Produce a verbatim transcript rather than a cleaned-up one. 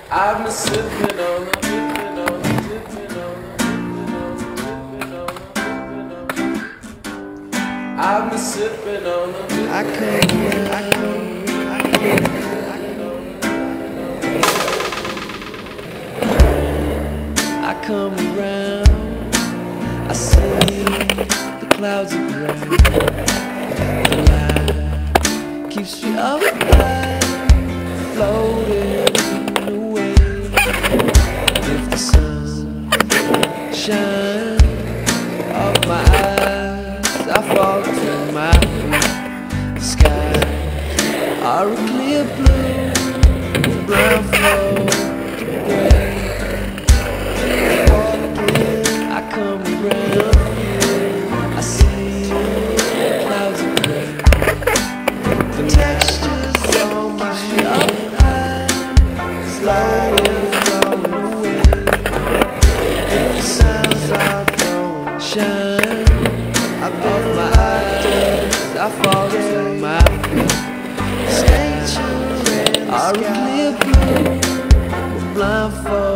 I've been sipping on them, sipping on them, sipping on them, sipping on them. I've been sipping on them. I can't, I can't, I can't, I come around, I see the clouds are gray. The light keeps me up high, floating away. If the sun shines off my eyes, I fall to my feet. The skies are a clear blue, brown flow to gray. I come around, I see the clouds are gray. The textures on my up high, slowly flowing away. The sounds are blowing, shine above my eyes. I fall to my feet. Stations are a clear blue, with blindfold.